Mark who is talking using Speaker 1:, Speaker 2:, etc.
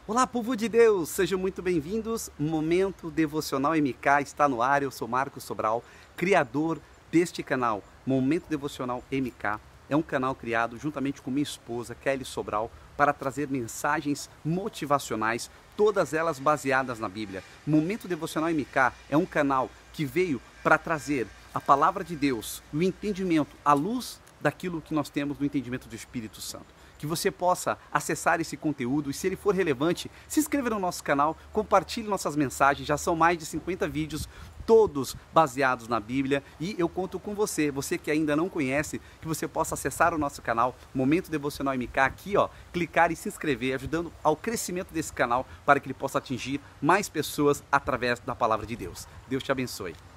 Speaker 1: Olá, povo de Deus! Sejam muito bem-vindos. Momento Devocional MK está no ar. Eu sou Marcos Sobral, criador deste canal. Momento Devocional MK é um canal criado juntamente com minha esposa, Kelly Sobral, para trazer mensagens motivacionais, todas elas baseadas na Bíblia. Momento Devocional MK é um canal que veio para trazer a palavra de Deus, o entendimento, a luz daquilo que nós temos no entendimento do Espírito Santo. Que você possa acessar esse conteúdo e, se ele for relevante, se inscreva no nosso canal, compartilhe nossas mensagens. Já são mais de 50 vídeos, todos baseados na Bíblia, e eu conto com você, você que ainda não conhece, que você possa acessar o nosso canal Momento Devocional MK aqui, clicar e se inscrever, ajudando ao crescimento desse canal para que ele possa atingir mais pessoas através da palavra de Deus. Deus te abençoe.